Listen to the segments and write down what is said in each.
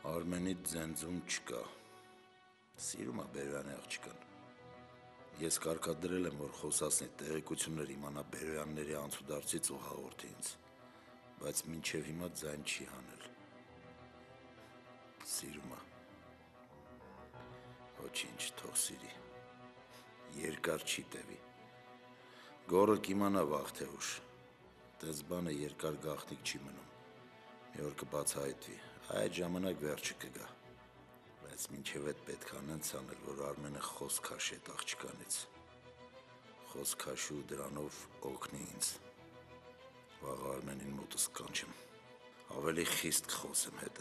Արմենի ձենձում չկա։ Սիրում է Բերոյանի աղջկան։ Ես կարգադրել եմ, որ խոսացնի տեղեկություններ իմանա Բերոյանների անցուդարձից ու հաղորդի ինձ, բայց մինչև հիմա ձայն չի հանել։ Սիրում է։ Ոչինչ, թող սիրի։ Երկար չի տևի։ Գոռը կիմանա վաղ թե ուշ։ Տես բանը երկար գաղտնիք չի մնում։ Մի օր կբացահայտվի, այդ ժամանակ վերջը կգա։ Բայց մինչև այդ պետք է անենց անել, որ Արմենը խոսք հաշի այդ աղջկանից։ Խոսք հաշի ու դրանով օգնի ինձ։ Վաղ Արմենին մոտս կանչեմ։ Ավելի խիստ կխոսեմ հետը։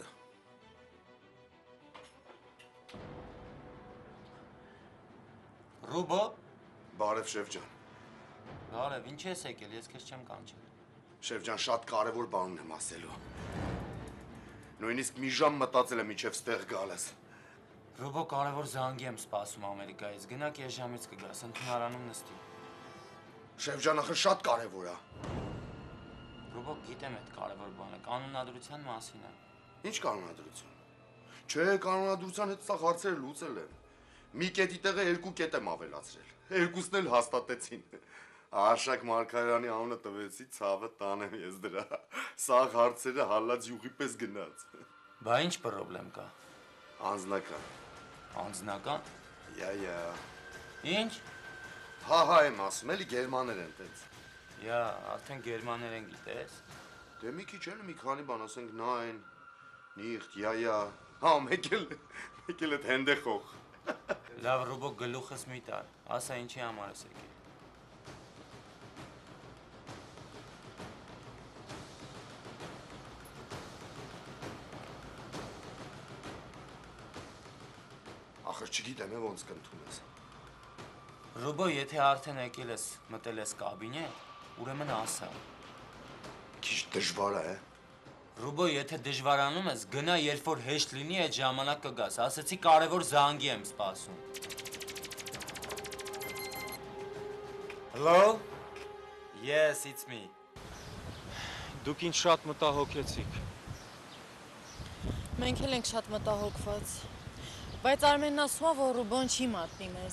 Ռուբո։ Բարև շեֆ ջան։ Բարև, ինչ ես եկել, ես քեզ չեմ կանչել։ Շեֆ ջան, շատ կարևոր բան ունեմ ասելու։ Նույնիսկ մի ժամ մտածել եմ մինչև ստեղ գալս։ Ռուբո, կարևոր զանգի եմ սպասում Ամերիկայից, գնա կես ժամից կգաս, ընդունարանում նստի։ Շեֆ ջան, ախր շատ կարևոր է։ Ռուբո, գիտեմ այդ կարևոր բանը, կանոնադրության մասին է։ Ինչ կանոնադրություն։ Չէ, կանոնադրության հետ սա հարցերը լուծել եմ։ Մի կետի տեղը երկու կետ եմ ավելացրել։ Երկուսն էլ հաստատեցին։ Արշակ Մարգարյանի անունը տվեցի, ցավը տանեմ ես դրա։ Սա հարցերը հալած յուղի պես գնաց։ Բա ինչ պրոբլեմ կա։ Անձնական։ Անձնական։ Յա։ Ինչ։ Հա եմ ասում, էլի գերմաներ են տենց։ Յա, արդեն գերմաներեն գիտես։ Դե մի քիչ էլ մի քանի բան ասենք նայն, նիխտ, յա։ Հա, մեկ էլ այդ հենդեխող։ Լավ, Ռուբո, գլուխս մի տար, ասա ինչի համար ես եկել։ Ախր չգիտեմ ոնց կընդունես։ Ռուբո, եթե արդեն եկել ես, մտել ես կաբինետ, ուրեմն ասա։ Քիչ դժվար է։ Ռուբո, եթե դժվարանում ես, գնա, երբ որ հեշտ լինի, այդ ժամանակ կգաս, ասեցի կարևոր զանգի եմ սպասում։ Hello? Yes, it's me. Դուք ինձ շատ մտահոգեցիք։ Մենք էլ ենք շատ մտահոգված, բայց Արմենն ասում է, որ Ռուբոն չի մատնի մեզ։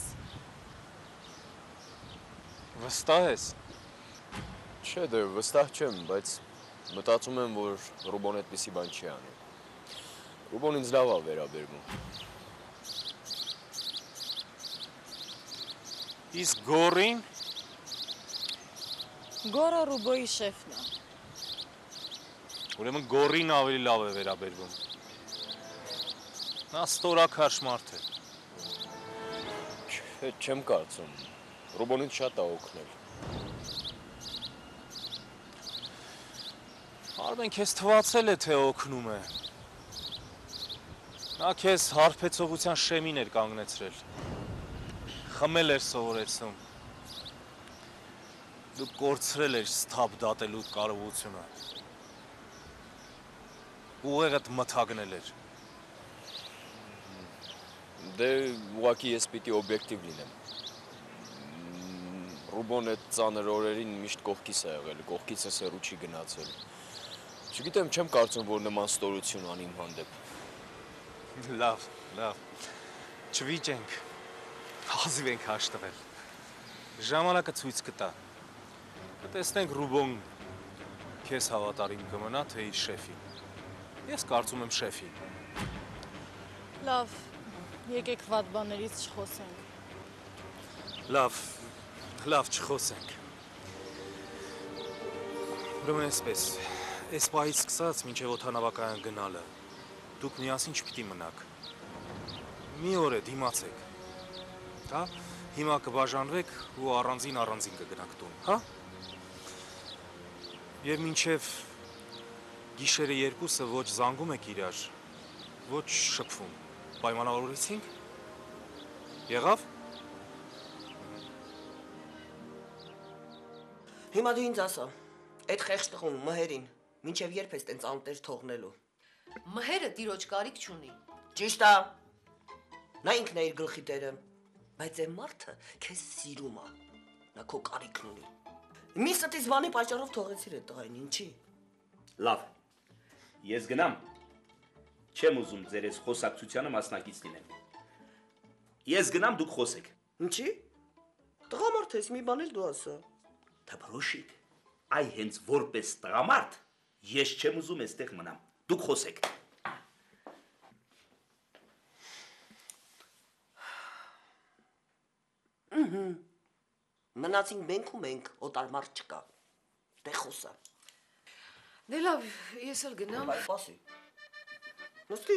Վստահ ես։ Չէ, դե վստահ չեմ, բայց մտածում եմ, որ Ռուբոն այդպիսի բան չի անի։ Ռուբոն ինձ լավ է վերաբերվում։ Իսկ Գոռին։ Գոռը Ռուբոյի շեֆն է։ Ուրեմն Գոռին ավելի լավ է վերաբերվում։ Նա ստորաքարշ մարդ է։ Չէ, չեմ կարծում։ Ռուբոն ինձ շատ է օգնել։ Արմեն, քեզ թվացել է, թե օգնում է։ Նա քեզ հարբեցողության շեմին էր կանգնեցրել։ Խմել էր սովորեցնում։ Դու կորցրել էր սթափ դատելու կարողությունը։ Ուղեղդ մթագնել էր։ Դե ուղղակի ես պիտի օբյեկտիվ լինեմ։ Ռուբոն այդ ծանր օրերին միշտ կողքիս է եղել, կողքիցս հեռու չի գնացել։ Չգիտեմ, չեմ կարծում, որ նման ստորություն անի իմ հանդեպ։ Լավ։ Չվիճենք։ Հազիվ ենք հաշտվել։ Ժամանակը ցույց կտա։ Կտեսնենք Ռուբոն քեզ հավատարիմ կմնա, թե իր շեֆին։ Ես կարծում եմ շեֆին։ Լավ, եկեք վատ բաներից չխոսենք։ Լավ չխոսենք։ Ուրեմն այսպես, այս պահից սկսած մինչև օդանավակայան գնալը, դուք միասին չպիտի մնաք։ Մի օր է դիմացեք։ Հա, հիմա կբաժանվեք ու առանձին կգնաք տուն, հա։ Եվ մինչև գիշերը երկուսը ոչ զանգում եք իրար, ոչ շփվում։ Պայմանավորեցինք։ Եղավ։ Հիմա դու ինձ ասա, այդ խեղճ տղուն Մհերին մինչև երբ ես տենց անտեր թողնելու։ Մհերը տիրոջ կարիք չունի։ Ճիշտ է։ Նա ինքն է իր գլխի տերը, բայց այն մարդը քեզ սիրում է։ Նա քո կարիքն ունի։ Մի ստից բանի պատճառով թողեցիր այդ տղային, ինչի։ Լավ։ Ես գնամ։ Չեմ ուզում ձեր այս խոսակցությանը մասնակից լինեմ։ Ես գնամ, դուք խոսեք։ Ինչի՞։ Տղամարդ ես, մի բան էլ դու ասա։ Թփրոշիկ, այ հենց որպես տղամարդ ես չեմ ուզում այստեղ մնամ։ Դուք խոսեք։ Մնացինք մենք ու մենք, օտար մարդ չկա։ Դե խոսա։ Դե լավ, ես էլ գնամ։ Ասի։ Նստի։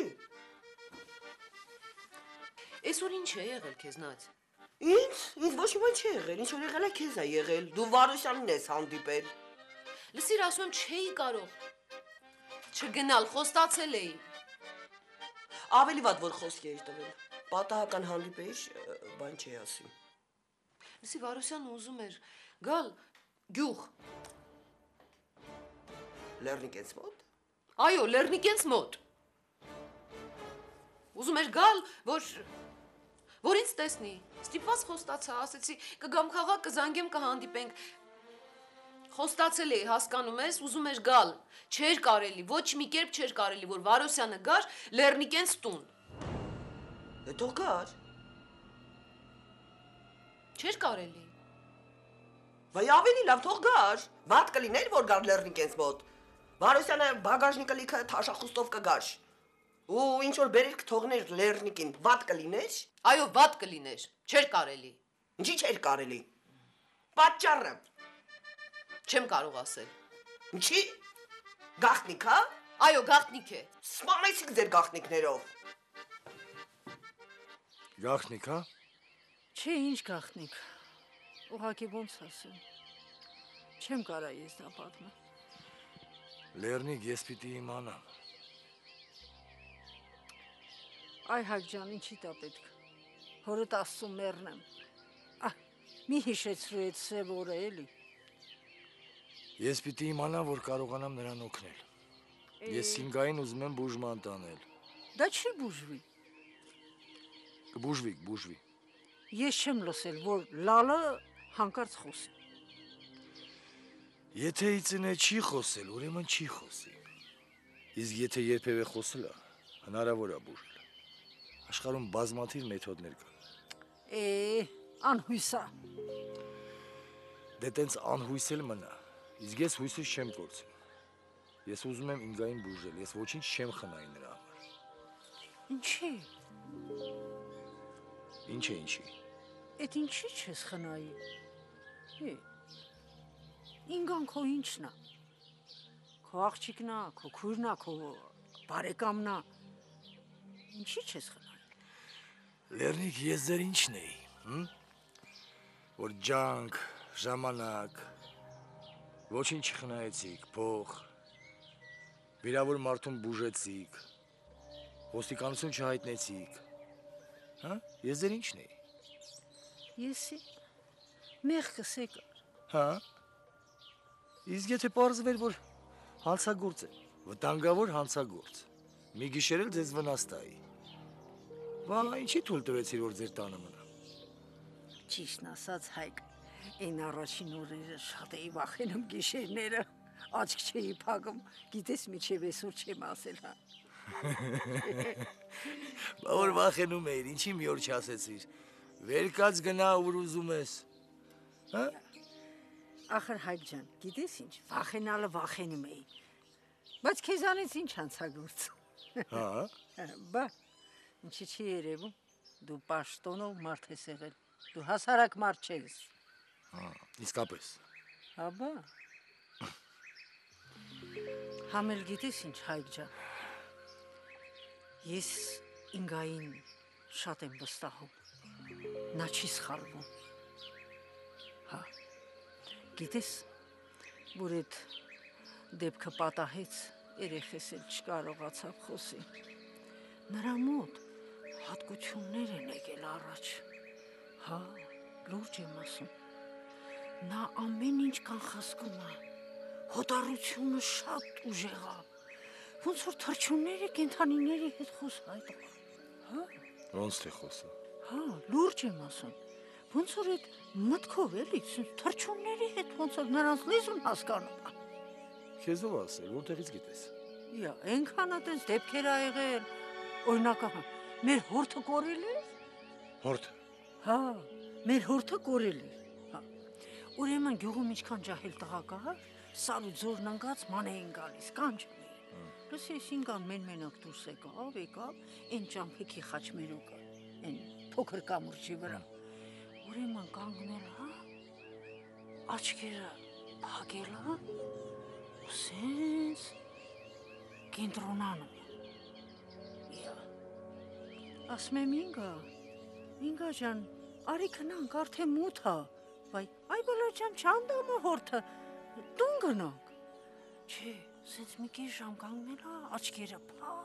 Այսօր ինչ է եղել քեզնից։ Ինձ ոչ մի բան չի եղել, ինչ որ եղել է քեզ է եղել։ Դու Վարուշյանին ես հանդիպել։ Լսիր, ասում եմ չէի կարող։ Չգնալ, խոստացել էի։ Ավելի վատ որ խոսք էիր տվել։ Պատահական հանդիպեիր, բան չի ասի։ Լսի, Վարուշյանը ուզում էր գալ գյուղ։ Լեռնիկենց մոտ։ Այո, Լեռնիկենց մոտ։ Ուզում էր գալ, որ ինձ տեսնի։ Ստիպված խոստացա, ասեցի, կգամ քաղաք, կզանգեմ, կհանդիպենք։ Խոստացել էի, հասկանում ես, ուզում էր գալ։ Չէր կարելի, ոչ մի կերպ չէր կարելի, որ Վարուշյանը գար Լեռնիկենց տուն։ Դե թող գար։ Չէր կարելի։ Վայ ավելի լավ թող գար։ Վատ կլիներ որ գար Լեռնիկենց մոտ։ Վարուշյանը բագաժնիկը լիքը թաշախուստով կգար։ Ու ինչ որ բերեր կթողներ Լեռնիկին, վատ կլիներ։ Այո, վատ կլիներ։ Չէր կարելի։ Ինչի՞ չէր կարելի։ Պատճառը։ Չեմ կարող ասել։ Ինչի՞։ Գախնիկ, հա։ Այո, գաղտնիք է։ Սպանեցիք ձեր գախնիկներով։ Գախնիկ, հա։ Չէ, ինչ գախնիկ։ Ուղղակի ոնց ասեմ։ Չեմ կարա ես դա պատմել։ Լեռնիկ, ես պիտի իմանամ։ Այ Հայկ ջան, ինչի տա պետք։ Հորդ Աստծո մեռնեմ։ Մի հիշեցրու այդ սև օրը էլի։ Ես պիտի իմանամ, որ կարողանամ նրան օգնել։ Ես Սինգային ուզում եմ բուժման տանել։ Դա չի բուժվի։ Կբուժվի։ Ես չեմ լսել, որ լալը հանկարծ խոսի։ Եթե իծնե չի խոսել, ուրեմն չի խոսի։ Իսկ եթե երբևէ խոսել է, հնարավոր է բուժել։ Աշխարհում բազմաթիվ մեթոդներ կան։ Անհույս է։ Դե տենց անհույս էլ մնա։ Իսկ ես հույսս չեմ կորցնում։ Ես ուզում եմ Ինգային բուժել, ես ոչինչ չեմ խնայի նրա համար։ Ինչի։ Ինչի։ Էդ ինչի չես խնայի։ Ինգան քո ինչն է։ Քո աղջիկն է, քո քույրն է, քո բարեկամն է։ Ինչի չես խնայի։ Լեռնիկ, ես ձեր ինչն էի, որ ջանք, ժամանակ, ոչինչ չխնայեցիք, փող, վիրավոր մարդուն բուժեցիք, ոստիկանություն չհայտնեցիք, հա, ես ձեր ինչն էի։ Եսի, մեղքս եկար։ Հա, իսկ եթե պարզվեր, որ հանցագործ է, վտանգավոր հանցագործ, մի գիշեր էլ ձեզ վնաս տայի, վա, ինչի թույլ տվեցիր, որ ձեր տանը մնա։ Ճիշտն ասած Հայկ, այն առաջին օրերը շատ էի վախենում գիշերները, աչք չէի փակում, գիտես միջև այսօր չեմ ասել, հա։ Բա որ վախենում էիր, ինչի մի օր չասեցիր, վեր կաց գնա ուր ուզում ես, հա։ Ախր Հայկ ջան, գիտես ինչ, վախենալը վախենում էի, բայց քեզանից ինչ հանցագործ։ Հա։ Բա, ինչի չի երևում, դու պաշտոնով մարդ ես եղել, դու հասարակ մարդ չես։ Իսկապես։ Հաբա։ Համել գիտես ինչ Հայկ ջան, ես Ինգային շատ եմ վստահում, նա չի սխալվում։ Հա, գիտես, որ այդ դեպքը պատահեց, երեխես էլ չկարողացավ խոսի։ Նրա մոտ հատկություններ են եկել առաջ։ Հա, լուրջ եմ ասում։ Նա ամեն ինչ կանխազգում է։ Հոտառությունը շատ ուժեղ է։ Ոնց որ թռչունները կենդանիների հետ խոսάει։ Հա։ Ոնց թե խոսա։ Հա, լուրջ եմ ասում։ Ոնց որ այդ մտքով էլի թռչունների հետ ոնց որ նրանց լեզուն հասկանում է։ Քեզ ով ասել, որտեղից գիտես։ Իա, այնքան այդպես դեպքեր ա եղել։ Օրինակ, ահա, մեր հորթը կորել է։ Հորթը։ Հա, մեր հորթը կորել է։ Հա։ Ուրեմն գյուղում ինչքան ջահել տղա կար, սար ու ձորն ընկած ման էին գալիս, կանչում էին։ Լսես ինքան մեն-մենակ դուրս եկավ, այն ճամփեքի խաչմերուկը, այն փոքր կամուրջի վրա։ Ուրեմն կանգնել, հա, աչքերը փակել, հա, ու սենց կենտրոնանում։ Իա, ասում եմ ինգա ջան, արի քնանք, արդեն մութ ա, այ բալա ջան, չանդամը հորթը, տուն գնանք։ Չէ, սենց մի կես ժամ կանգնել ա, աչքերը փակ,